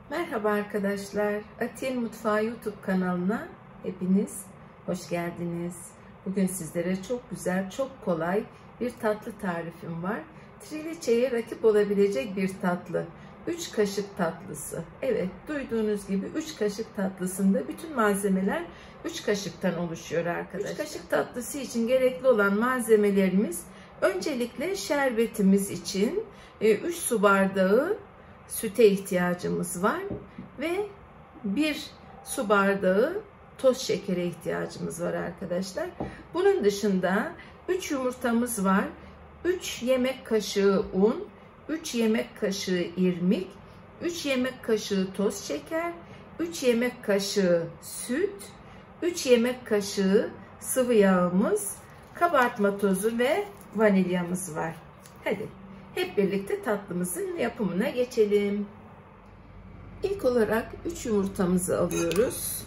Merhaba arkadaşlar, Atiye'nin Mutfağı YouTube kanalına hepiniz hoş geldiniz. Bugün sizlere çok güzel, çok kolay bir tatlı tarifim var. Trileçeye rakip olabilecek bir tatlı. 3 kaşık tatlısı. Evet, duyduğunuz gibi 3 kaşık tatlısında bütün malzemeler 3 kaşıktan oluşuyor arkadaşlar. 3 kaşık tatlısı için gerekli olan malzemelerimiz, öncelikle şerbetimiz için 3 su bardağı süte ihtiyacımız var ve 1 su bardağı toz şekere ihtiyacımız var arkadaşlar. Bunun dışında 3 yumurtamız var. 3 yemek kaşığı un, 3 yemek kaşığı irmik, 3 yemek kaşığı toz şeker, 3 yemek kaşığı süt, 3 yemek kaşığı sıvı yağımız, kabartma tozu ve vanilyamız var. Hadi hep birlikte tatlımızın yapımına geçelim. İlk olarak 3 yumurtamızı alıyoruz.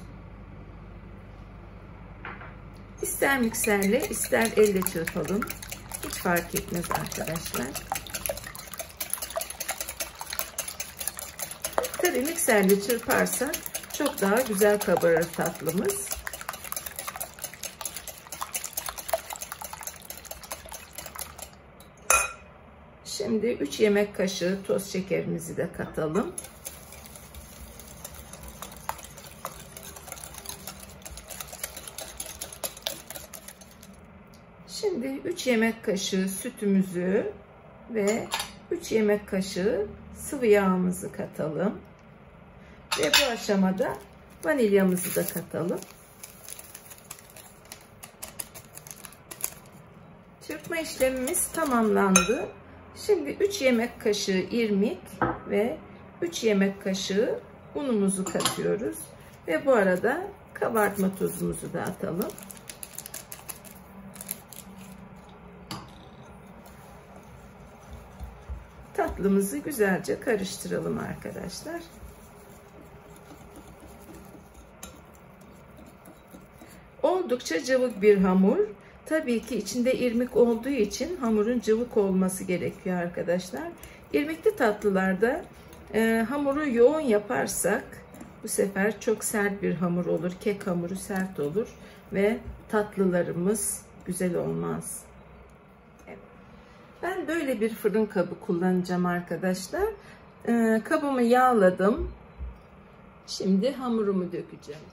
İster mikserle ister elle çırpalım. Hiç fark etmez arkadaşlar. Tabii mikserle çırparsak çok daha güzel kabarır tatlımız. Şimdi 3 yemek kaşığı toz şekerimizi de katalım. Şimdi 3 yemek kaşığı sütümüzü ve 3 yemek kaşığı sıvı yağımızı katalım. Ve bu aşamada vanilyamızı da katalım. Çırpma işlemimiz tamamlandı. Şimdi 3 yemek kaşığı irmik ve 3 yemek kaşığı unumuzu katıyoruz. Ve bu arada kabartma tozumuzu da atalım. Tatlımızı güzelce karıştıralım arkadaşlar. Oldukça cıvık bir hamur. Tabii ki içinde irmik olduğu için hamurun cıvık olması gerekiyor arkadaşlar. İrmikli tatlılarda hamuru yoğun yaparsak bu sefer çok sert bir hamur olur. Kek hamuru sert olur ve tatlılarımız güzel olmaz. Evet. Ben böyle bir fırın kabı kullanacağım arkadaşlar. Kabımı yağladım. Şimdi hamurumu dökeceğim.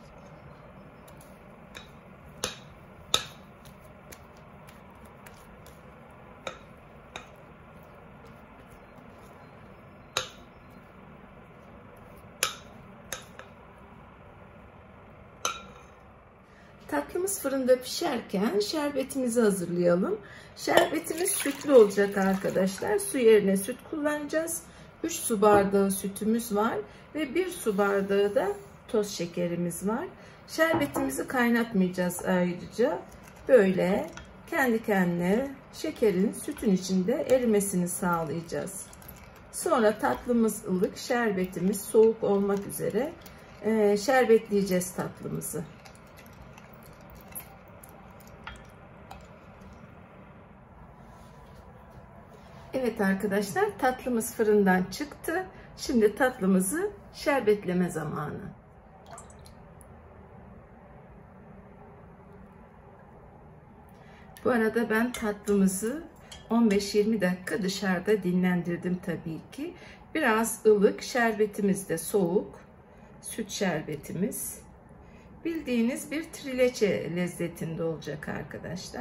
Tatlımız fırında pişerken şerbetimizi hazırlayalım. Şerbetimiz sütlü olacak arkadaşlar. Su yerine süt kullanacağız. 3 su bardağı sütümüz var ve 1 su bardağı da toz şekerimiz var. Şerbetimizi kaynatmayacağız ayrıca. Böyle kendi kendine şekerin sütün içinde erimesini sağlayacağız. Sonra tatlımız ılık, şerbetimiz soğuk olmak üzere şerbetleyeceğiz tatlımızı. Evet arkadaşlar, tatlımız fırından çıktı. Şimdi tatlımızı şerbetleme zamanı. Bu arada ben tatlımızı 15-20 dakika dışarıda dinlendirdim tabii ki. Biraz ılık, şerbetimiz de soğuk. Süt şerbetimiz. Bildiğiniz bir trileçe lezzetinde olacak arkadaşlar.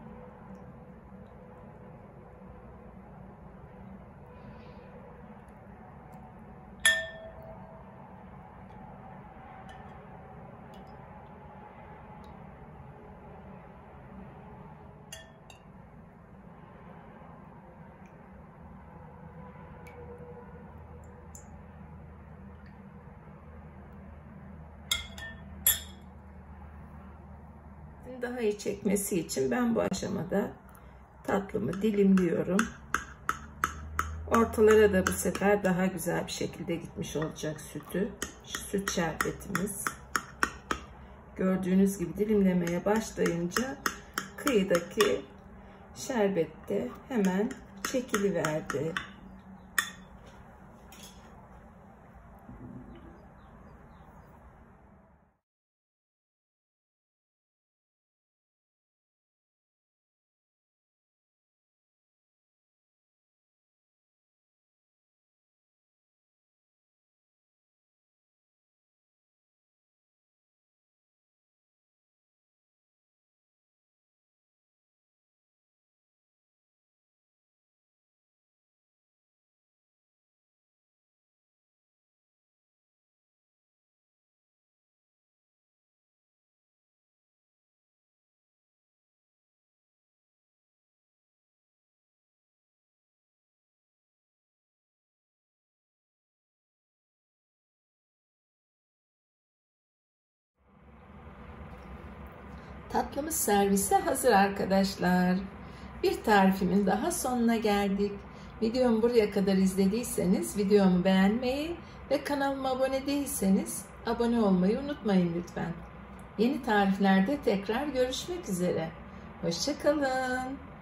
Daha iyi çekmesi için ben bu aşamada tatlımı dilimliyorum. Ortalara da bu sefer daha güzel bir şekilde gitmiş olacak süt şerbetimiz. Gördüğünüz gibi dilimlemeye başlayınca kıyıdaki şerbet de hemen çekiliverdi. Tatlımız servise hazır arkadaşlar. Bir tarifimin daha sonuna geldik. Videomu buraya kadar izlediyseniz videomu beğenmeyi ve kanalıma abone değilseniz abone olmayı unutmayın lütfen. Yeni tariflerde tekrar görüşmek üzere. Hoşça kalın.